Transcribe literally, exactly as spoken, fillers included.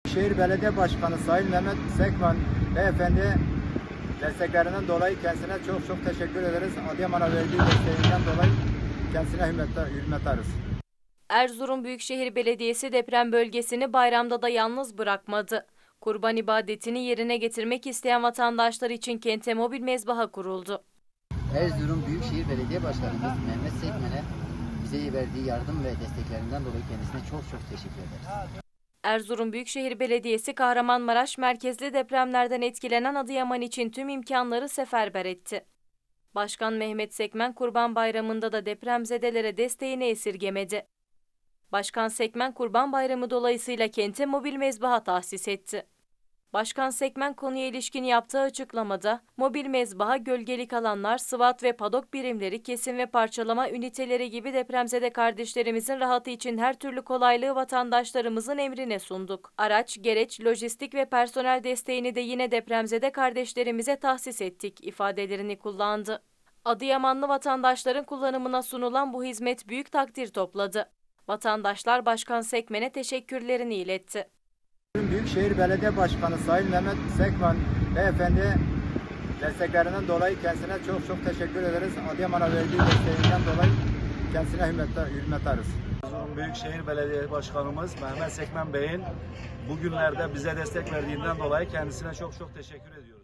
Şehir Belediye Başkanı Sayın Mehmet Sekmen Beyefendi desteklerinden dolayı kendisine çok çok teşekkür ederiz. Adıyaman'a verdiği desteğinden dolayı kendisine hürmetler. Erzurum Büyükşehir Belediyesi deprem bölgesini bayramda da yalnız bırakmadı. Kurban ibadetini yerine getirmek isteyen vatandaşlar için kente mobil mezbaha kuruldu. Erzurum Büyükşehir Belediye Başkanımız Mehmet Sekmen'e bize verdiği yardım ve desteklerinden dolayı kendisine çok çok teşekkür ederiz. Erzurum Büyükşehir Belediyesi Kahramanmaraş merkezli depremlerden etkilenen Adıyaman için tüm imkanları seferber etti. Başkan Mehmet Sekmen Kurban Bayramı'nda da depremzedelere desteğini esirgemedi. Başkan Sekmen Kurban Bayramı dolayısıyla kente mobil mezbaha tahsis etti. Başkan Sekmen konuya ilişkin yaptığı açıklamada, mobil mezbaha gölgelik alanlar, SWAT ve padok birimleri, kesim ve parçalama üniteleri gibi depremzede kardeşlerimizin rahatı için her türlü kolaylığı vatandaşlarımızın emrine sunduk. Araç, gereç, lojistik ve personel desteğini de yine depremzede kardeşlerimize tahsis ettik ifadelerini kullandı. Adıyamanlı vatandaşların kullanımına sunulan bu hizmet büyük takdir topladı. Vatandaşlar Başkan Sekmen'e teşekkürlerini iletti. Büyükşehir Belediye Başkanı Sayın Mehmet Sekmen Beyefendi desteklerinden dolayı kendisine çok çok teşekkür ederiz. Adıyaman'a verdiği desteğinden dolayı kendisine hürmetler. Erzurum Büyükşehir Belediye Başkanımız Mehmet Sekmen Bey'in bugünlerde bize destek verdiğinden dolayı kendisine çok çok teşekkür ediyoruz.